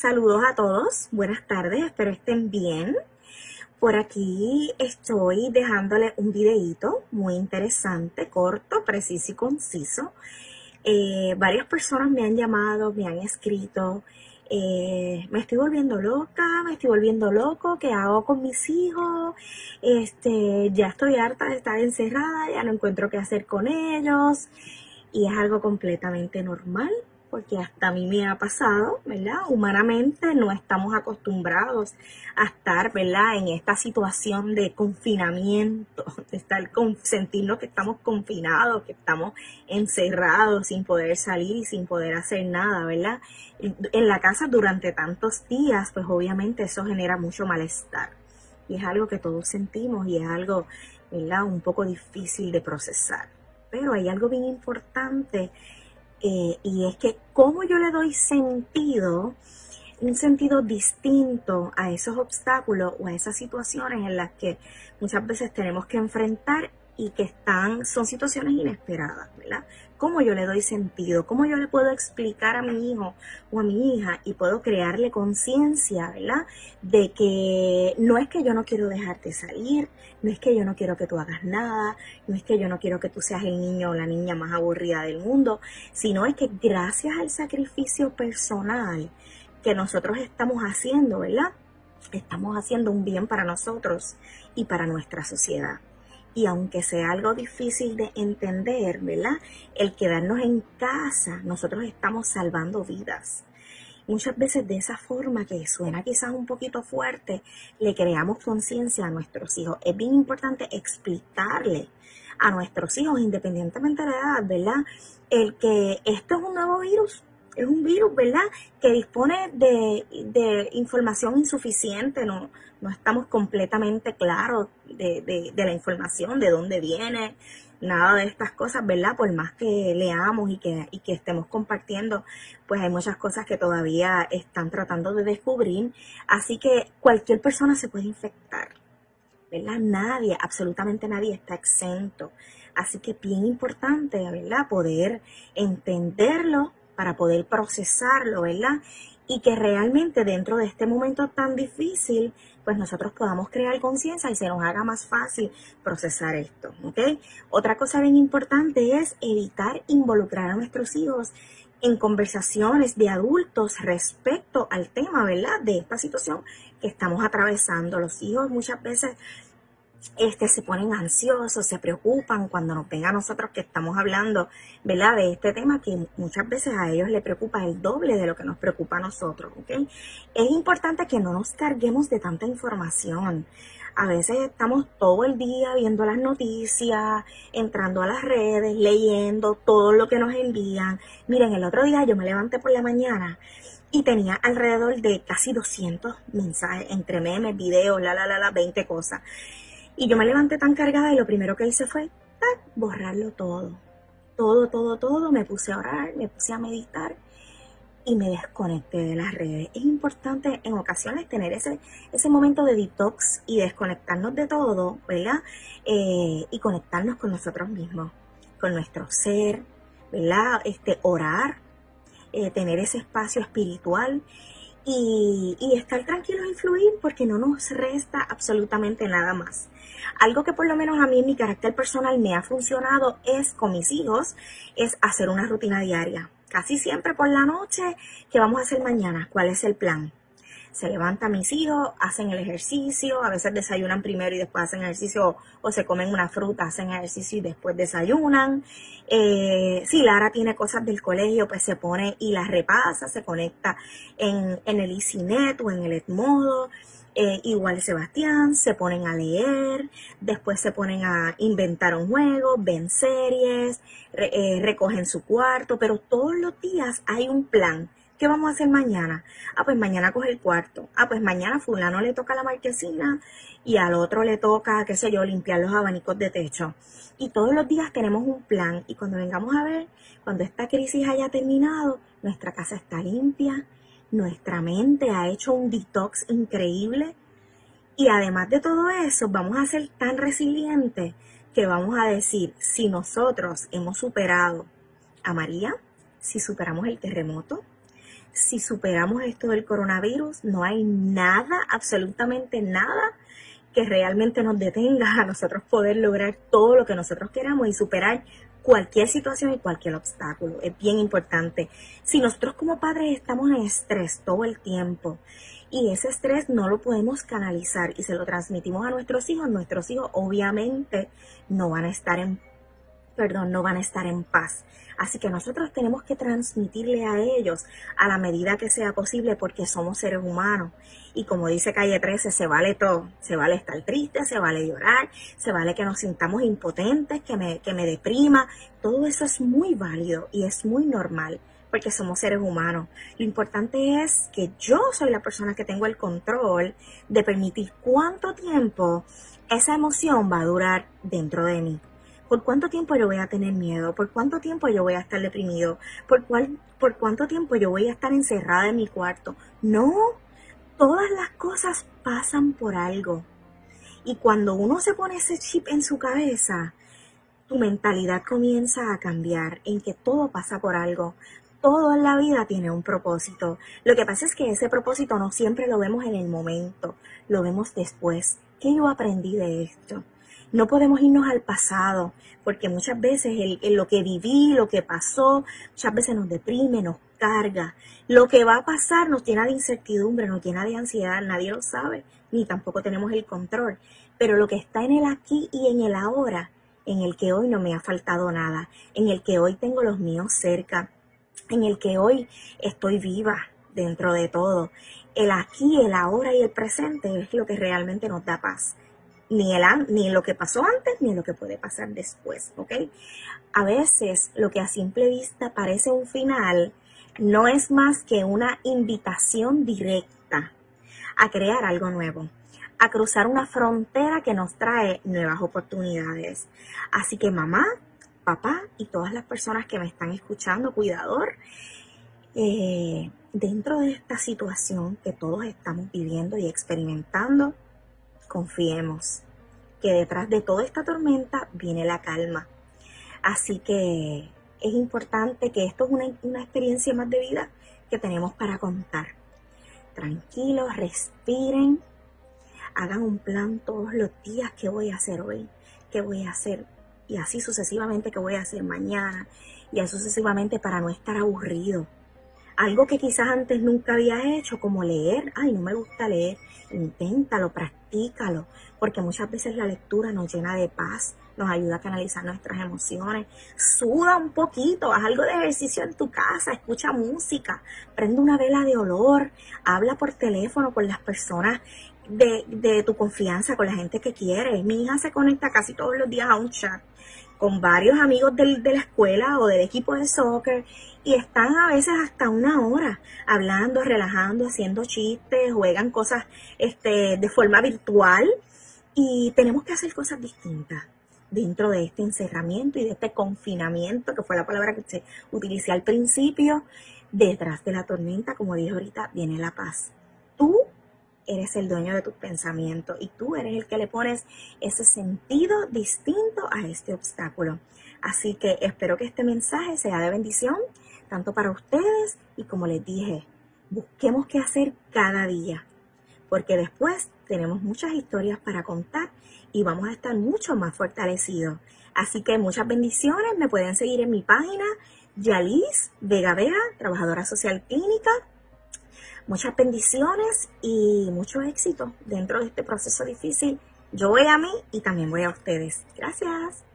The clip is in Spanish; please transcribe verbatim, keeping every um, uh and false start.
Saludos a todos, buenas tardes, espero estén bien. Por aquí estoy dejándole un videíto muy interesante, corto, preciso y conciso. Eh, varias personas me han llamado, me han escrito, eh, me estoy volviendo loca, me estoy volviendo loco, ¿qué hago con mis hijos? Este, ya estoy harta de estar encerrada, ya no encuentro qué hacer con ellos. Y es algo completamente normal, porque hasta a mí me ha pasado, ¿verdad? Humanamente no estamos acostumbrados a estar, ¿verdad?, en esta situación de confinamiento, de estar con, sentirnos que estamos confinados, que estamos encerrados sin poder salir y sin poder hacer nada, ¿verdad? En la casa durante tantos días, pues obviamente eso genera mucho malestar. Y es algo que todos sentimos y es algo, ¿verdad?, un poco difícil de procesar. Pero hay algo bien importante eh, y es que cómo yo le doy sentido, un sentido distinto a esos obstáculos o a esas situaciones en las que muchas veces tenemos que enfrentar y que están, son situaciones inesperadas, ¿verdad? Cómo yo le doy sentido, cómo yo le puedo explicar a mi hijo o a mi hija y puedo crearle conciencia, ¿verdad? De que no es que yo no quiero dejarte salir, no es que yo no quiero que tú hagas nada, no es que yo no quiero que tú seas el niño o la niña más aburrida del mundo, sino es que gracias al sacrificio personal que nosotros estamos haciendo, ¿verdad? Estamos haciendo un bien para nosotros y para nuestra sociedad. Y aunque sea algo difícil de entender, ¿verdad?, el quedarnos en casa, nosotros estamos salvando vidas. Muchas veces de esa forma, que suena quizás un poquito fuerte, le creamos conciencia a nuestros hijos. Es bien importante explicarle a nuestros hijos, independientemente de la edad, ¿verdad?, el que esto es un nuevo virus. Es un virus, ¿verdad?, que dispone de, de información insuficiente, no, no estamos completamente claros de, de, de la información, de dónde viene, nada de estas cosas, ¿verdad? Por más que leamos y que, y que estemos compartiendo, pues hay muchas cosas que todavía están tratando de descubrir, así que cualquier persona se puede infectar, ¿verdad? Nadie, absolutamente nadie está exento, así que bien importante, ¿verdad?, poder entenderlo, para poder procesarlo, ¿verdad? Y que realmente dentro de este momento tan difícil, pues nosotros podamos crear conciencia y se nos haga más fácil procesar esto, ¿ok? Otra cosa bien importante es evitar involucrar a nuestros hijos en conversaciones de adultos respecto al tema, ¿verdad?, de esta situación que estamos atravesando. Los hijos muchas veces Este, se ponen ansiosos, se preocupan cuando nos ven a nosotros que estamos hablando, ¿verdad?, de este tema que muchas veces a ellos les preocupa el doble de lo que nos preocupa a nosotros, ¿ok? Es importante que no nos carguemos de tanta información. A veces estamos todo el día viendo las noticias, entrando a las redes, leyendo todo lo que nos envían. Miren, el otro día yo me levanté por la mañana y tenía alrededor de casi doscientos mensajes entre memes, videos, la, la, la, la, veinte cosas. Y yo me levanté tan cargada y lo primero que hice fue ¡tac!, borrarlo todo. Todo, todo, todo. Me puse a orar, me puse a meditar y me desconecté de las redes. Es importante en ocasiones tener ese, ese momento de detox y desconectarnos de todo, ¿verdad? Eh, y conectarnos con nosotros mismos, con nuestro ser, ¿verdad? Este, orar, eh, tener ese espacio espiritual. Y, y estar tranquilos y fluir, porque no nos resta absolutamente nada más. Algo que por lo menos a mí en mi carácter personal me ha funcionado es con mis hijos, es hacer una rutina diaria. Casi siempre por la noche, ¿qué vamos a hacer mañana? ¿Cuál es el plan? Se levantan mis hijos, hacen el ejercicio, a veces desayunan primero y después hacen ejercicio, o, o se comen una fruta, hacen ejercicio y después desayunan. Eh, si Lara tiene cosas del colegio, pues se pone y las repasa, se conecta en, en el EasyNet o en el Edmodo. Eh, igual Sebastián, se ponen a leer, después se ponen a inventar un juego, ven series, re, eh, recogen su cuarto, pero todos los días hay un plan. ¿Qué vamos a hacer mañana? Ah, pues mañana coge el cuarto. Ah, pues mañana fulano le toca la marquesina y al otro le toca, qué sé yo, limpiar los abanicos de techo. Y todos los días tenemos un plan. Y cuando vengamos a ver, cuando esta crisis haya terminado, nuestra casa está limpia, nuestra mente ha hecho un detox increíble. Y además de todo eso, vamos a ser tan resilientes que vamos a decir, si nosotros hemos superado a María, si superamos el terremoto, si superamos esto del coronavirus, no hay nada, absolutamente nada, que realmente nos detenga a nosotros poder lograr todo lo que nosotros queramos y superar cualquier situación y cualquier obstáculo. Es bien importante. Si nosotros como padres estamos en estrés todo el tiempo y ese estrés no lo podemos canalizar y se lo transmitimos a nuestros hijos, nuestros hijos obviamente no van a estar en perdón, no van a estar en paz. Así que nosotros tenemos que transmitirle a ellos a la medida que sea posible porque somos seres humanos. Y como dice Calle trece, se vale todo. Se vale estar triste, se vale llorar, se vale que nos sintamos impotentes, que me, que me deprima. Todo eso es muy válido y es muy normal porque somos seres humanos. Lo importante es que yo soy la persona que tengo el control de permitir cuánto tiempo esa emoción va a durar dentro de mí. ¿Por cuánto tiempo yo voy a tener miedo? ¿Por cuánto tiempo yo voy a estar deprimido? ¿Por, cuál, ¿Por cuánto tiempo yo voy a estar encerrada en mi cuarto? No, todas las cosas pasan por algo. Y cuando uno se pone ese chip en su cabeza, tu mentalidad comienza a cambiar en que todo pasa por algo. Todo en la vida tiene un propósito. Lo que pasa es que ese propósito no siempre lo vemos en el momento, lo vemos después. ¿Qué yo aprendí de esto? No podemos irnos al pasado, porque muchas veces el, el, lo que viví, lo que pasó, muchas veces nos deprime, nos carga. Lo que va a pasar nos llena de incertidumbre, nos llena de ansiedad, nadie lo sabe, ni tampoco tenemos el control. Pero lo que está en el aquí y en el ahora, en el que hoy no me ha faltado nada, en el que hoy tengo los míos cerca, en el que hoy estoy viva dentro de todo. El aquí, el ahora y el presente es lo que realmente nos da paz. Ni, el, ni lo que pasó antes, ni lo que puede pasar después, ¿ok? A veces lo que a simple vista parece un final no es más que una invitación directa a crear algo nuevo, a cruzar una frontera que nos trae nuevas oportunidades. Así que mamá, papá y todas las personas que me están escuchando, cuidador, eh, dentro de esta situación que todos estamos viviendo y experimentando, confiemos que detrás de toda esta tormenta viene la calma. Así que es importante que esto es una, una experiencia más de vida que tenemos para contar. Tranquilos, respiren, hagan un plan todos los días. ¿Qué voy a hacer hoy? ¿Qué voy a hacer? Y así sucesivamente, ¿qué voy a hacer mañana? Y así sucesivamente para no estar aburrido. Algo que quizás antes nunca había hecho, como leer. Ay, no me gusta leer. Inténtalo, practícalo, porque muchas veces la lectura nos llena de paz, nos ayuda a canalizar nuestras emociones. Suda un poquito, haz algo de ejercicio en tu casa, escucha música, prende una vela de olor, habla por teléfono con las personas de, de tu confianza, con la gente que quieres. Mi hija se conecta casi todos los días a un chat con varios amigos del, de la escuela o del equipo de soccer y están a veces hasta una hora hablando, relajando, haciendo chistes, juegan cosas este, de forma virtual y tenemos que hacer cosas distintas dentro de este encerramiento y de este confinamiento, que fue la palabra que se utilicé al principio. Detrás de la tormenta, como dije ahorita, viene la paz. Tú eres el dueño de tus pensamientos y tú eres el que le pones ese sentido distinto a este obstáculo. Así que espero que este mensaje sea de bendición, tanto para ustedes y como les dije, busquemos qué hacer cada día, porque después tenemos muchas historias para contar y vamos a estar mucho más fortalecidos. Así que muchas bendiciones, me pueden seguir en mi página, Yalis Vega Vega, trabajadora social clínica. Muchas bendiciones y mucho éxito dentro de este proceso difícil. Yo voy a mí y también voy a ustedes. Gracias.